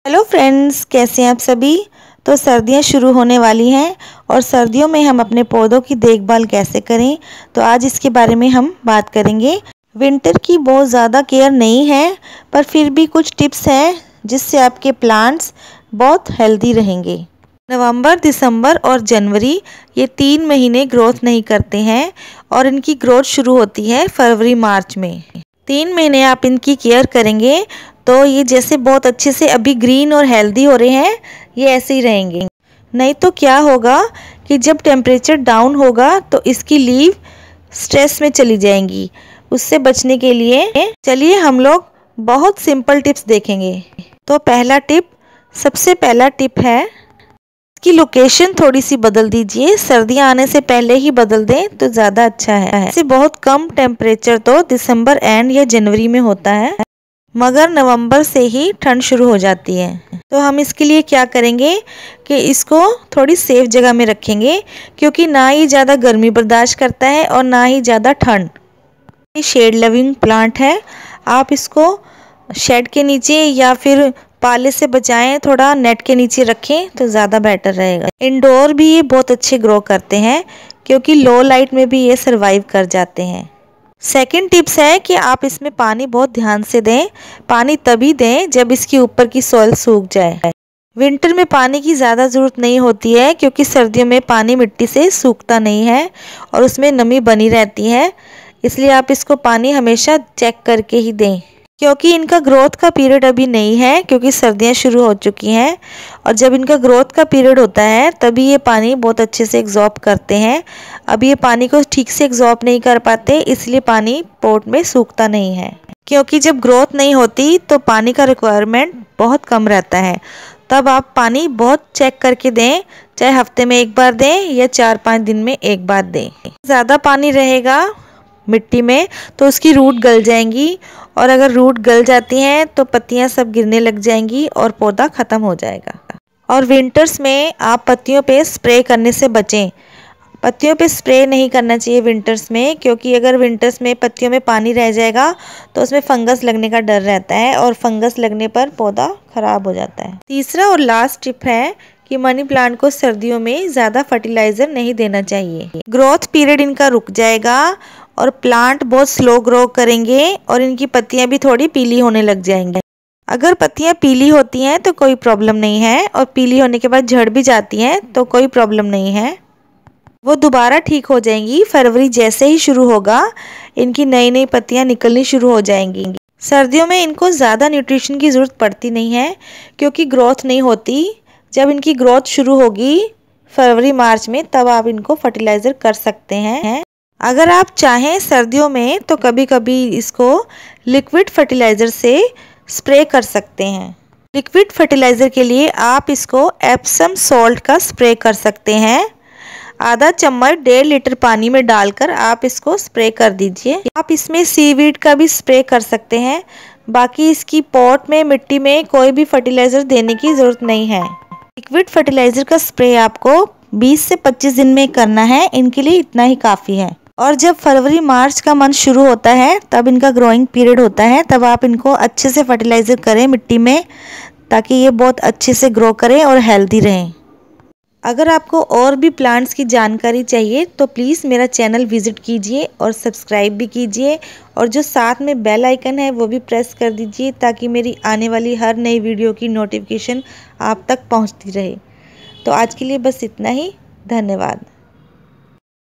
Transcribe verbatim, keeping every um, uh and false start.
Hello friends, कैसे हैं आप सभी। तो सर्दियां शुरू होने वाली हैं और सर्दियों में हम अपने पौधों की देखभाल कैसे करें, तो आज इसके बारे में हम बात करेंगे। विंटर की बहुत ज़्यादा केयर नहीं है, पर फिर भी कुछ टिप्स हैं जिससे आपके प्लांट्स बहुत हेल्दी रहेंगे। नवंबर, दिसंबर और जनवरी ये तीन महीने ग्रोथ नहीं करते हैं और इनकी ग्रोथ शुरू होती है फरवरी मार्च में। तीन महीने आप इनकी केयर करेंगे तो ये जैसे बहुत अच्छे से अभी ग्रीन और हेल्दी हो रहे हैं, ये ऐसे ही रहेंगे। नहीं तो क्या होगा कि जब टेम्परेचर डाउन होगा तो इसकी लीव स्ट्रेस में चली जाएंगी। उससे बचने के लिए चलिए हम लोग बहुत सिंपल टिप्स देखेंगे। तो पहला टिप, सबसे पहला टिप है इसकी लोकेशन थोड़ी सी बदल दीजिए। सर्दियां आने से पहले ही बदल दें तो ज़्यादा अच्छा है। इससे बहुत कम टेम्परेचर तो दिसंबर एंड या जनवरी में होता है, मगर नवंबर से ही ठंड शुरू हो जाती है। तो हम इसके लिए क्या करेंगे कि इसको थोड़ी सेफ जगह में रखेंगे, क्योंकि ना ही ज़्यादा गर्मी बर्दाश्त करता है और ना ही ज़्यादा ठंड। ये शेड लविंग प्लांट है, आप इसको शेड के नीचे या फिर पाले से बचाएं, थोड़ा नेट के नीचे रखें तो ज़्यादा बेटर रहेगा। इंडोर भी ये बहुत अच्छे ग्रो करते हैं, क्योंकि लो लाइट में भी ये सरवाइव कर जाते हैं। सेकंड टिप्स है कि आप इसमें पानी बहुत ध्यान से दें। पानी तभी दें जब इसके ऊपर की सॉइल सूख जाए। विंटर में पानी की ज़्यादा ज़रूरत नहीं होती है, क्योंकि सर्दियों में पानी मिट्टी से सूखता नहीं है और उसमें नमी बनी रहती है। इसलिए आप इसको पानी हमेशा चेक करके ही दें, क्योंकि इनका ग्रोथ का पीरियड अभी नहीं है, क्योंकि सर्दियां शुरू हो चुकी हैं। और जब इनका ग्रोथ का पीरियड होता है तभी ये पानी बहुत अच्छे से एग्जॉर्ब करते हैं। अभी ये पानी को ठीक से एग्जॉर्ब नहीं कर पाते, इसलिए पानी पोट में सूखता नहीं है। क्योंकि जब ग्रोथ नहीं होती तो पानी का रिक्वायरमेंट बहुत कम रहता है। तब आप पानी बहुत चेक करके दें, चाहे हफ्ते में एक बार दें या चार पाँच दिन में एक बार दें। ज़्यादा पानी रहेगा मिट्टी में तो उसकी रूट गल जाएंगी, और अगर रूट गल जाती हैं तो पत्तियां सब गिरने लग जाएंगी और पौधा ख़त्म हो जाएगा। और विंटर्स में आप पत्तियों पे स्प्रे करने से बचें। पत्तियों पे स्प्रे नहीं करना चाहिए विंटर्स में, क्योंकि अगर विंटर्स में पत्तियों में पानी रह जाएगा तो उसमें फंगस लगने का डर रहता है, और फंगस लगने पर पौधा ख़राब हो जाता है। तीसरा और लास्ट टिप है कि मनी प्लांट को सर्दियों में ज़्यादा फर्टिलाइज़र नहीं देना चाहिए। ग्रोथ पीरियड इनका रुक जाएगा और प्लांट बहुत स्लो ग्रो करेंगे और इनकी पत्तियां भी थोड़ी पीली होने लग जाएंगी। अगर पत्तियां पीली होती हैं तो कोई प्रॉब्लम नहीं है, और पीली होने के बाद झड़ भी जाती हैं तो कोई प्रॉब्लम नहीं है, वो दोबारा ठीक हो जाएंगी। फरवरी जैसे ही शुरू होगा इनकी नई नई पत्तियां निकलनी शुरू हो जाएंगी। सर्दियों में इनको ज़्यादा न्यूट्रिशन की ज़रूरत पड़ती नहीं है, क्योंकि ग्रोथ नहीं होती। जब इनकी ग्रोथ शुरू होगी फरवरी मार्च में, तब आप इनको फर्टिलाइज़र कर सकते हैं। अगर आप चाहें सर्दियों में तो कभी कभी इसको लिक्विड फर्टिलाइज़र से स्प्रे कर सकते हैं। लिक्विड फर्टिलाइज़र के लिए आप इसको एप्सम सॉल्ट का स्प्रे कर सकते हैं। आधा चम्मच डेढ़ लीटर पानी में डालकर आप इसको स्प्रे कर दीजिए। आप इसमें सीवीड का भी स्प्रे कर सकते हैं। बाकी इसकी पॉट में, मिट्टी में कोई भी फर्टिलाइज़र देने की ज़रूरत नहीं है। लिक्विड फर्टिलाइज़र का स्प्रे आपको बीस से पच्चीस दिन में करना है, इनके लिए इतना ही काफ़ी है। और जब फरवरी मार्च का मंथ शुरू होता है तब इनका ग्रोइंग पीरियड होता है, तब आप इनको अच्छे से फर्टिलाइज़र करें मिट्टी में, ताकि ये बहुत अच्छे से ग्रो करें और हेल्दी रहें। अगर आपको और भी प्लांट्स की जानकारी चाहिए तो प्लीज़ मेरा चैनल विज़िट कीजिए और सब्सक्राइब भी कीजिए, और जो साथ में बेल आइकन है वो भी प्रेस कर दीजिए, ताकि मेरी आने वाली हर नई वीडियो की नोटिफिकेशन आप तक पहुंचती रहे। तो आज के लिए बस इतना ही। धन्यवाद।